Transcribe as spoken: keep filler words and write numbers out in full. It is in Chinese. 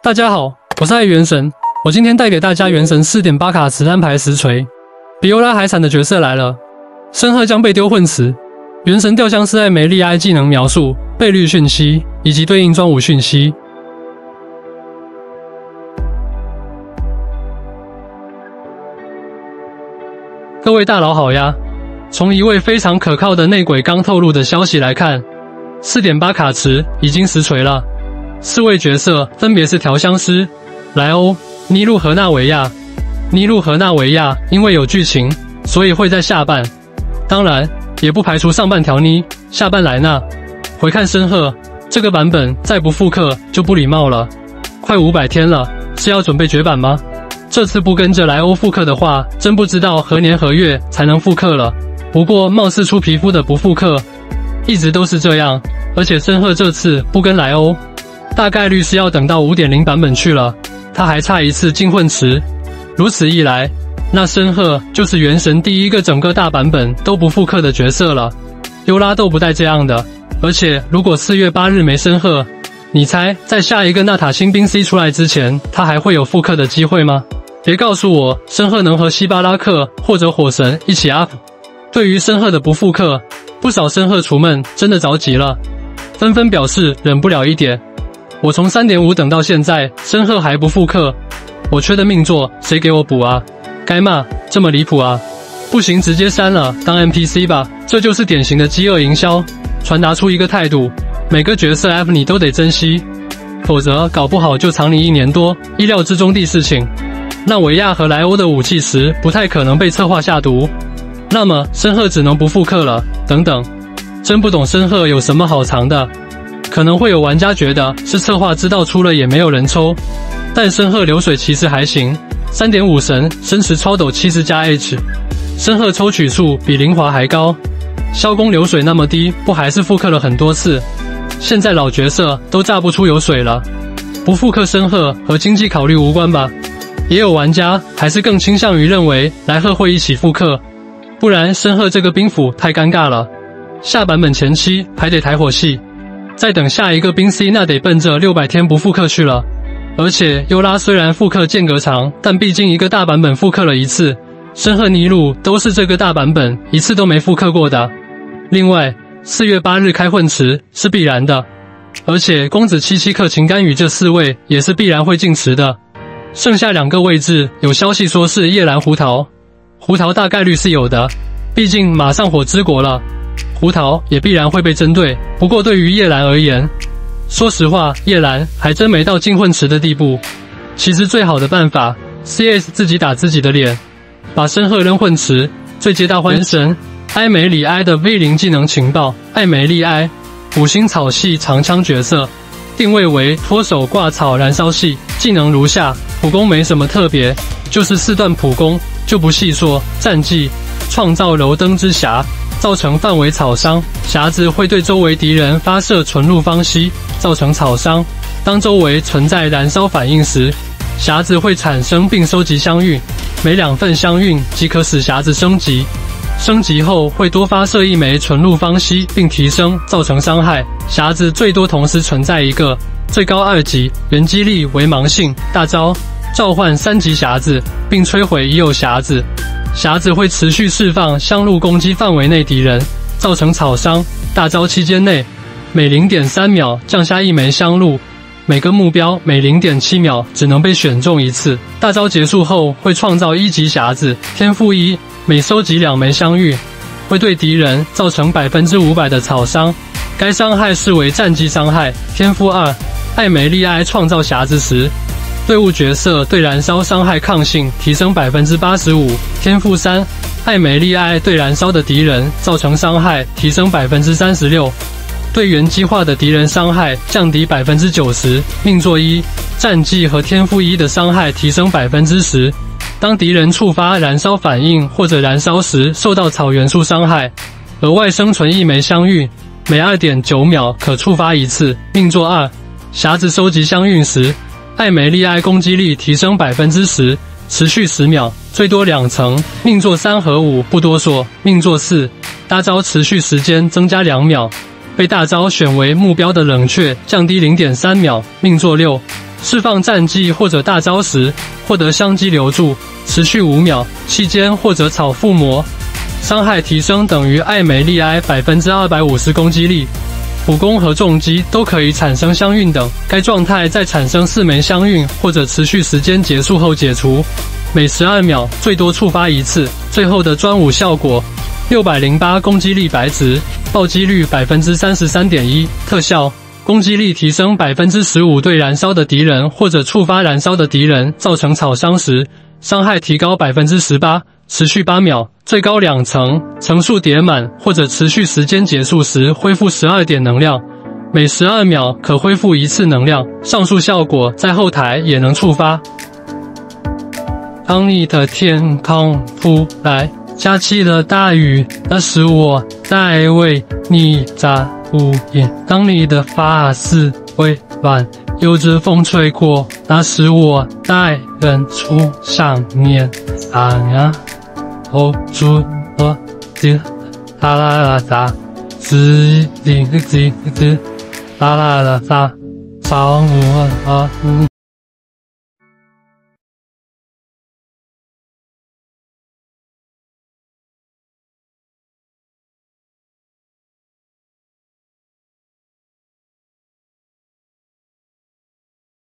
大家好，我是爱元神，我今天带给大家元神 四点八 卡池安排实锤。比尤拉还惨的角色来了，申鹤将被丢混池。元神吊箱是艾梅莉埃技能描述、倍率讯息以及对应专武讯息。各位大佬好呀！从一位非常可靠的内鬼刚透露的消息来看 ，四点八 卡池已经实锤了。四位角色分别是调香师、莱欧、尼路和纳维亚。尼路和纳维亚因为有剧情，所以会在下半。当然，也不排除上半调妮，下半莱纳。回看申鹤这个版本，再不复刻就不礼貌了。快五百天了，是要准备绝版吗？这次不跟着莱欧复刻的话，真不知道何年何月才能复刻了。不过貌似出皮肤的不复刻，一直都是这样。而且申鹤这次不跟莱欧，大概率是要等到 五点零 版本去了。他还差一次进混池，如此一来，那申鹤就是元神第一个整个大版本都不复刻的角色了。尤拉都不带这样的。而且如果四月八日没申鹤，你猜在下一个纳塔新兵 C 出来之前，他还会有复刻的机会吗？别告诉我申鹤能和希巴拉克或者火神一起 up。对于申鹤的不复刻，不少申鹤厨们真的着急了，纷纷表示忍不了一点。我从 三点五 等到现在，申鹤还不复刻，我缺的命座谁给我补啊？该骂，这么离谱啊！不行，直接删了，当 N P C 吧。这就是典型的饥饿营销，传达出一个态度：每个角色 F 你都得珍惜，否则搞不好就藏你一年多。意料之中的事情。那维亚和莱欧的武器时不太可能被策划下毒，那么申鹤只能不复刻了。等等，真不懂申鹤有什么好藏的。可能会有玩家觉得是策划知道出了也没有人抽，但申鹤流水其实还行。三点五 神生池超陡七十加 H， 申鹤抽取数比灵华还高，消攻流水那么低，不还是复刻了很多次？现在老角色都炸不出油水了，不复刻申鹤和经济考虑无关吧？也有玩家还是更倾向于认为莱鹤会一起复刻，不然申鹤这个兵符太尴尬了。下版本前期还得抬火系，再等下一个兵 C 那得奔着六百天不复刻去了。而且尤拉虽然复刻间隔长，但毕竟一个大版本复刻了一次，申鹤尼路都是这个大版本一次都没复刻过的。另外四月八日开混池是必然的，而且公子七七克秦甘雨这四位也是必然会进池的。剩下两个位置有消息说是叶兰胡桃，胡桃大概率是有的，毕竟马上火之国了，胡桃也必然会被针对。不过对于叶兰而言，说实话叶兰还真没到进混池的地步。其实最好的办法 C S 自己打自己的脸，把申鹤扔混池，最皆大欢神艾梅里埃的 V 零 技能情报。艾梅利埃五星草系长枪角色，定位为脱手挂草燃烧系，技能如下：普攻没什么特别，就是四段普攻，就不细说。战绩：创造柔灯之匣，造成范围草伤，匣子会对周围敌人发射纯露芳烯，造成草伤。当周围存在燃烧反应时，匣子会产生并收集香韵，每两份香韵即可使匣子升级。升级后会多发射一枚纯露芳烯，并提升，造成伤害。匣子最多同时存在一个，最高二级，原击力为盲性。大招：召唤三级匣子，并摧毁已有匣子。匣子会持续释放香露攻击范围内敌人，造成草伤。大招期间内，每 零点三秒降下一枚香露，每个目标每 零点七秒只能被选中一次。大招结束后会创造一级匣子，天赋一，每收集两枚香玉，会对敌人造成 百分之五百 的草伤，该伤害视为战绩伤害。天赋二，艾梅莉埃创造匣子时，队伍角色对燃烧伤害抗性提升 百分之八十五。天赋三，艾梅莉埃对燃烧的敌人造成伤害提升 百分之三十六，对原激化的敌人伤害降低 百分之九十。命座一，战绩和天赋一的伤害提升 百分之十。当敌人触发燃烧反应或者燃烧时受到草元素伤害，额外生存一枚香韵，每 二点九秒可触发一次。命座二，匣子收集香韵时，艾梅莉埃攻击力提升 百分之十， 持续十秒，最多两层。命座三和五不多说。命座四，大招持续时间增加两秒，被大招选为目标的冷却降低 零点三秒。命座六， 释放战技或者大招时，获得香击留住，持续五秒，期间或者草附魔，伤害提升等于艾美利埃 百分之二百五十 攻击力。普攻和重击都可以产生香韵等，该状态在产生四枚香韵或者持续时间结束后解除，每十二秒最多触发一次。最后的专武效果，六百零八攻击力白值，暴击率 百分之三十三点一， 特效攻击力提升 百分之十五， 对燃烧的敌人或者触发燃烧的敌人造成草伤时，伤害提高 百分之十八， 持续八秒，最高两层，层数叠满或者持续时间结束时恢复十二点能量，每十二秒可恢复一次能量。上述效果在后台也能触发。当你的天空突然下起了大雨，那是我在为你扎屋檐。当你的发丝微软，有着风吹过，那是我在远处上面昂呀，哦住了的啦啦啦哒，吱吱吱吱啦啦啦哒，上我啊。